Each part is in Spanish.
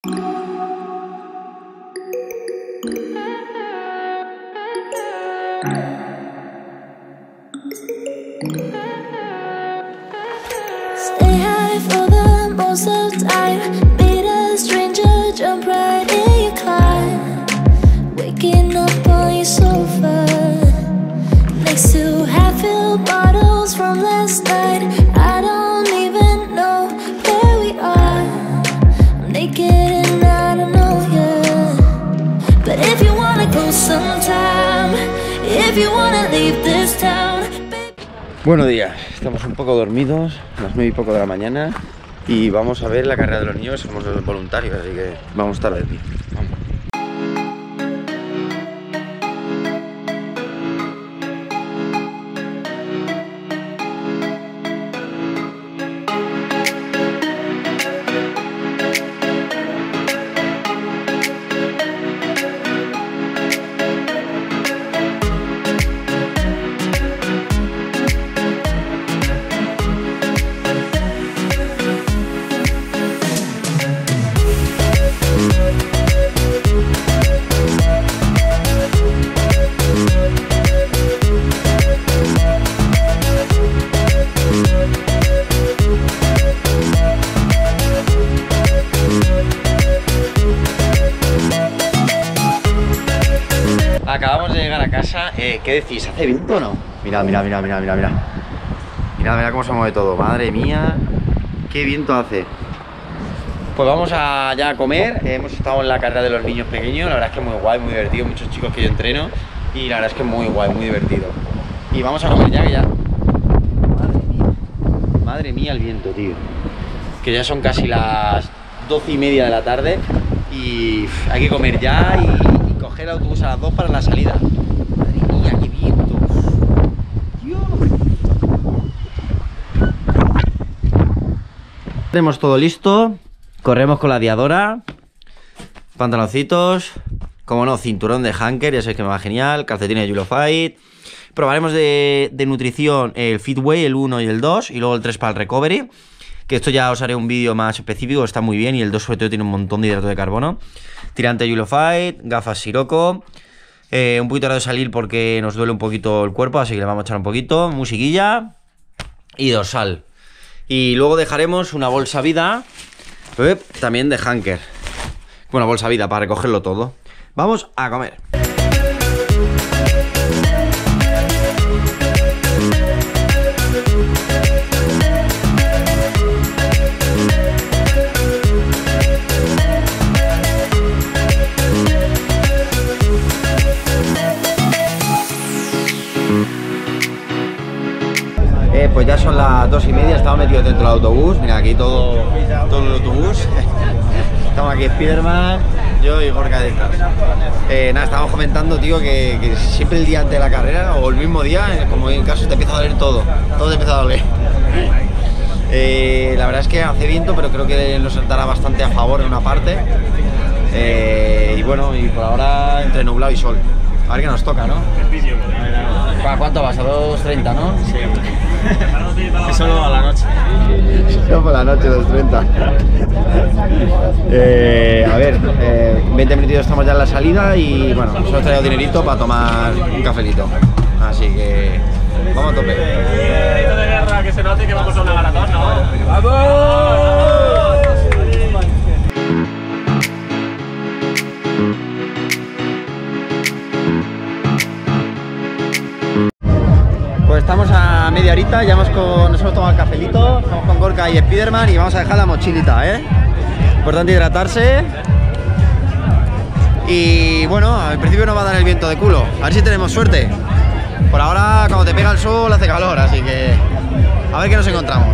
Stay high for the most of time. Meet a stranger, jump right in your car. Waking up on your sofa next to half-filled bottles from last night. I don't even know where we are. I'm naked and I don't know you. But if you wanna go sometime, if you wanna leave this town. Buenos días, estamos un poco dormidos, las 9 y poco de la mañana y vamos a ver la carrera de los niños. Somos los voluntarios, así que vamos tarde, tío. Vamos. Acabamos de llegar a casa. ¿Qué decís? ¿Hace viento o no? Mirad, mirad, mirad, mirad, mirad, mirad. Mirad, mirad cómo se mueve todo. Madre mía, qué viento hace. Pues vamos ya a comer. Hemos estado en la carrera de los niños pequeños. La verdad es que muy guay, muy divertido. Muchos chicos que yo entreno. Y la verdad es que muy guay, muy divertido. Y vamos a comer ya, que ya... Madre mía el viento, tío. Que ya son casi las 12:30 de la tarde. Y hay que comer ya y coger el autobús a las 2 para la salida. Madre mía, qué viento. Dios. Tenemos todo listo. Corremos con la Diadora. Pantaloncitos. Como no, cinturón de Hanker, ya sabéis que me va genial. Calcetines de Julofite. Probaremos de nutrición el Fitway, el 1 y el 2. Y luego el 3 para el Recovery. Que esto ya os haré un vídeo más específico, está muy bien. Y el 2 sobre todo tiene un montón de hidrato de carbono. Tirante Julofite, gafas Sirocco. Un poquito hora de salir porque nos duele un poquito el cuerpo, así que le vamos a echar un poquito. Musiquilla y dorsal. Y luego dejaremos una bolsa vida, también de Hanker. Bueno, bolsa vida para recogerlo todo. Vamos a comer. Pues ya son las 2:30, estamos metidos dentro del autobús. Mira, aquí todo el autobús. Estamos aquí Spiderman, yo y Gorka detrás. Nada, estábamos comentando, tío, que siempre el día antes de la carrera o el mismo día, como en el caso, te empieza a doler todo te empieza a doler. La verdad es que hace viento, pero creo que nos dará bastante a favor en una parte. Y bueno, y por ahora entre nublado y sol. A ver qué nos toca, ¿no? ¿A cuánto vas? A 2:30, ¿no? Sí. Es solo a la noche. Solo por la noche, 2:30. A ver, 20 minutitos estamos ya en la salida y bueno, nos hemos traído dinerito para tomar un cafelito. Así que vamos a tope. Grito de guerra, que se note que vamos a una maratón, ¿no? ¡Vamos! Pues estamos a media horita, ya nos hemos tomado el cafelito, estamos con Gorka y Spiderman y vamos a dejar la mochilita, Importante hidratarse. Y bueno, al principio nos va a dar el viento de culo, a ver si tenemos suerte. Por ahora, cuando te pega el sol hace calor, así que a ver qué nos encontramos.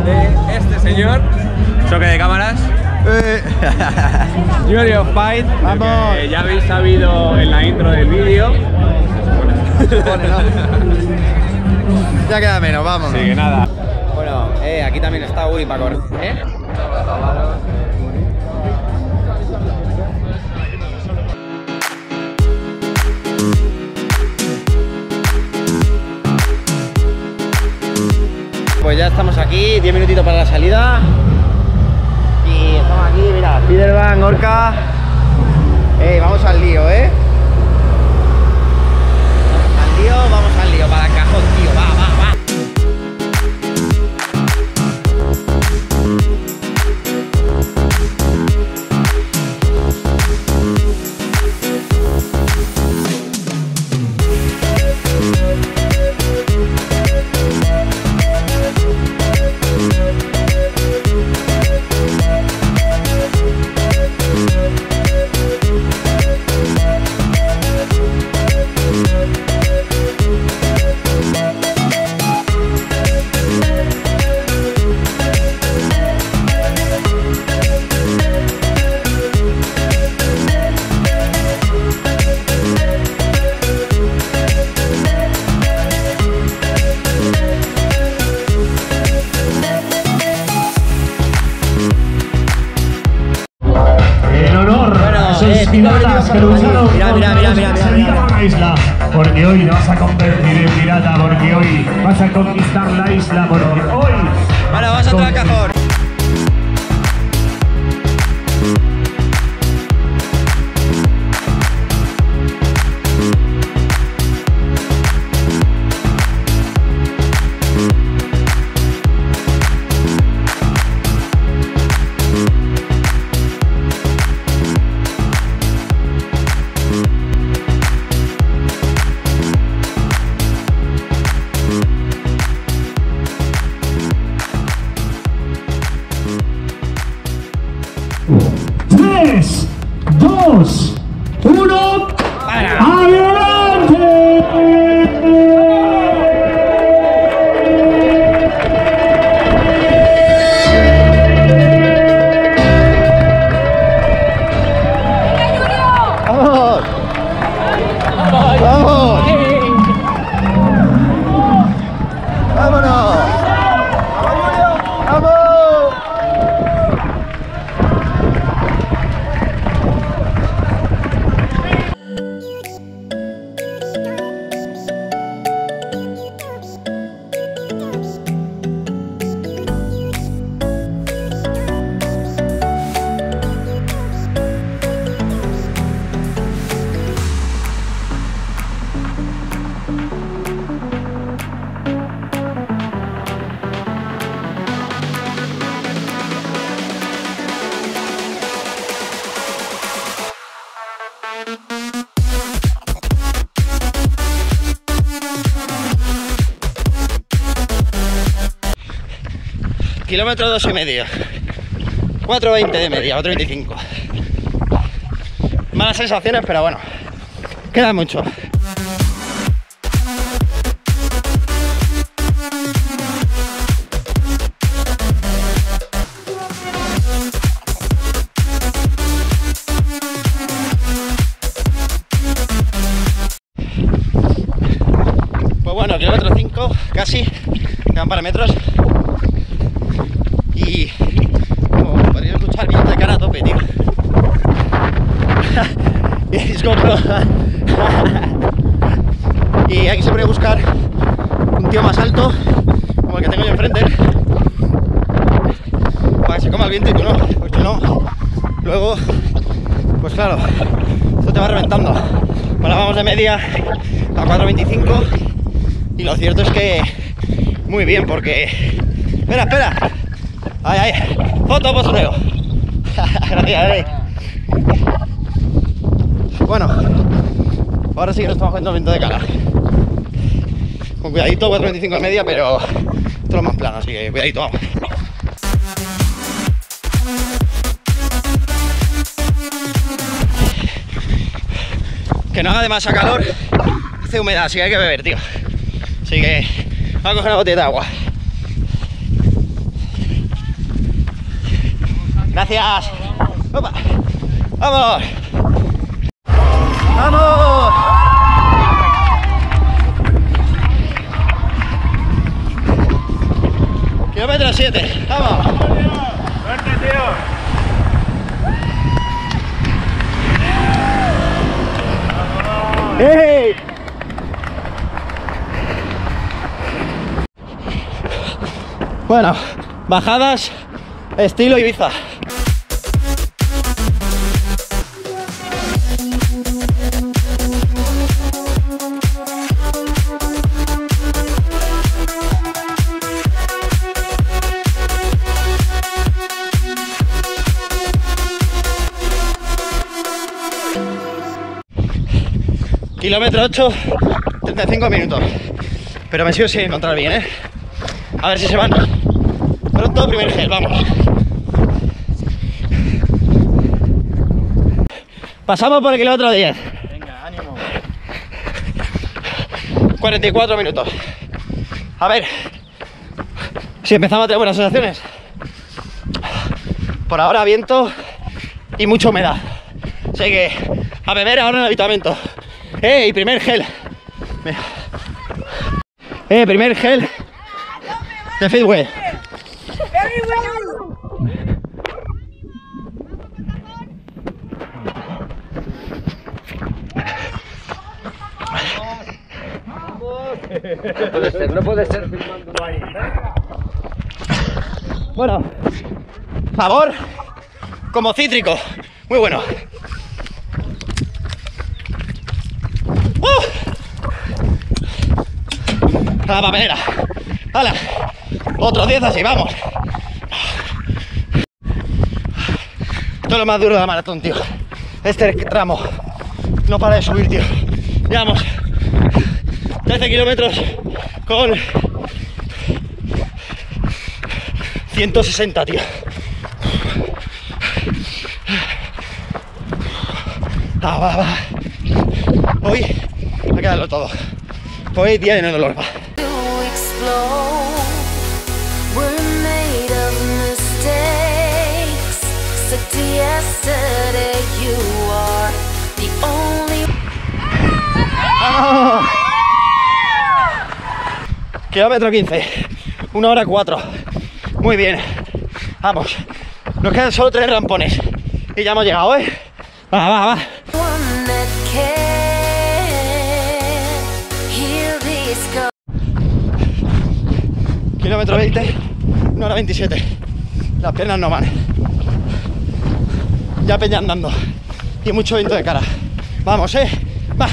de este señor. Choque de cámaras. Jury of Fight. ¡Vamos! Que ya habéis sabido en la intro del vídeo. Ya queda menos, vamos. Así que nada. Bueno, aquí también está Uri para correr, Pues ya estamos aquí, 10 minutitos para la salida. Y estamos aquí, mira, Spiderman, Orca. Vamos al lío, Al lío, vamos al lío, para el cajón, tío, va. Piratas que lucharon mira. la isla, porque hoy te vas a convertir en pirata, porque hoy vas a conquistar la isla, porque hoy... Bueno, vamos a entrar al cajón. ¡3, 2, 1! ¡Adelante! ¡Vamos! ¡Vamos! ¡Vámonos! ¡Vamos! Kilómetro 2,5. 4,20 de media, 4,25. Malas sensaciones, pero bueno, queda mucho. Pues bueno, kilómetro 5, casi, quedan un par de metros. Y como podréis escuchar, viento de cara a tope, tío. Y es como... Y aquí se puede buscar un tío más alto, como el que tengo yo enfrente, para que se coma el viento y tú no, porque no, luego, pues claro, esto te va reventando. Ahora vamos de media a 4,25 y lo cierto es que muy bien, porque... Espera. Ay, foto postureo. Gracias, Bueno, ahora sí que nos estamos cogiendo el viento de cara. Con cuidadito, 4,25 de media, pero esto es lo más plano, así que cuidadito, vamos. Que no haga demasiado calor, hace humedad, así que hay que beber, tío. Así que vamos a coger una botella de agua. Gracias. Opa. ¡Vamos! ¡Vamos! Kilómetro 7. ¡Vamos! ¡Suerte, tío! ¡Hey! Bueno, bajadas estilo Ibiza. Kilómetro 8, 35 minutos. Pero me sigo sin encontrar bien, ¿eh? A ver si se van. Pronto, primer gel, vamos. Pasamos por el kilómetro 10. Venga, ánimo. 44 minutos. A ver si empezamos a tener buenas sensaciones. Por ahora viento y mucha humedad. Así que a beber ahora en el habituamiento. ¡Ey! Primer gel. Primer gel de Fitway. No puede ser filmándolo ahí. Bueno, sabor como cítrico. Muy bueno. A la papelera. ¡Hala! Otros 10 así, vamos. Esto es lo más duro de la maratón, tío. Este tramo no para de subir, tío. Llevamos 13 kilómetros con 160, tío. Va. Hoy hay que darlo todo. Hoy día de no dolor, va. ¡Vamos! Kilómetro 15, 1 hora 4. Muy bien. Vamos. Nos quedan solo 3 rampones. Y ya hemos llegado, ¿eh? Va. Kilómetro 20, 1 hora 27. Las piernas no van. Ya peña andando. Y mucho viento de cara. Vamos, va.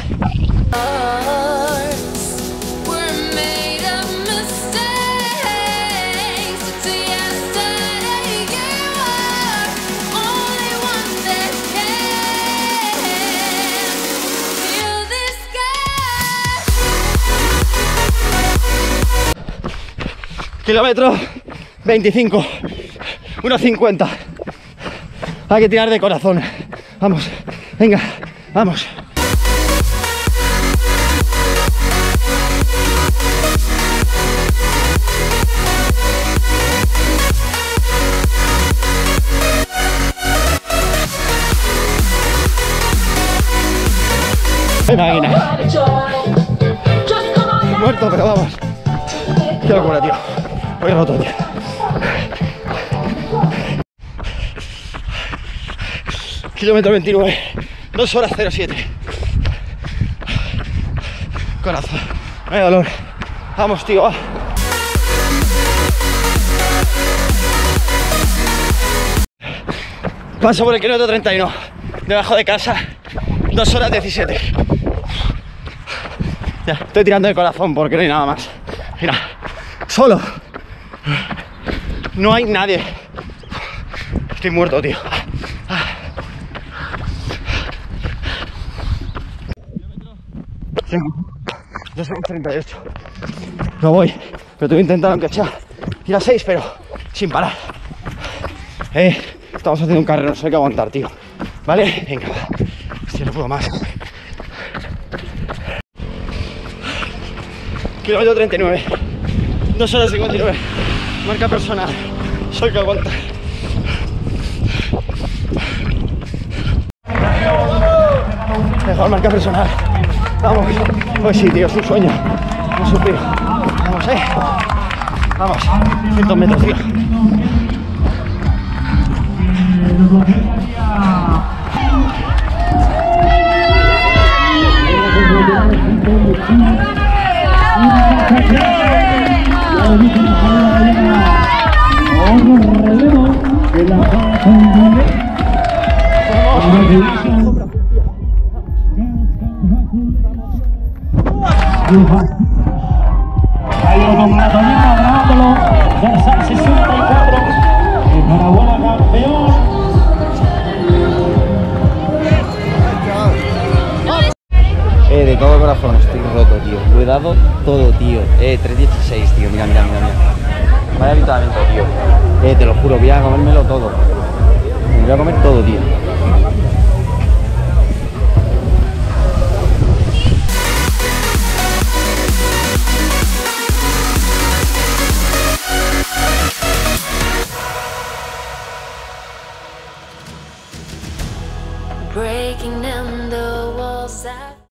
Kilómetro 25, 1.50. Hay que tirar de corazón. Vamos, venga, vamos. ¡Qué máquina! Muerto, pero vamos. Qué locura, tío. Voy roto, tío. Kilómetro 29, 2 horas 07. Corazón, vaya dolor. Vamos, tío, va. Paso por el kilómetro 31, debajo de casa, 2 horas 17. Ya, estoy tirando de corazón porque no hay nada más. Mira, solo. No hay nadie. Estoy muerto, tío. 2:38. No voy, pero te voy a intentar aunque sea ir a 6, pero sin parar. Estamos haciendo un carrero, no sé qué aguantar, tío. ¿Vale? Venga, va. Hostia, no puedo más. Kilómetro 39. 2 horas 59. Marca personal. Soy que aguanta. Mejor marca personal. Vamos. Pues sí, tío, es un sueño. No sufrir. Vamos, Vamos. 100 metros, tío. Hay otro maratonista grabándolo, Dorsal 64. Enhorabuena, campeón. De todo corazón estoy roto, tío. Lo he dado todo, tío. 3.16, tío. Mira. Vaya avituallamiento, tío. Te lo juro, voy a comérmelo todo. Me voy a comer todo, tío.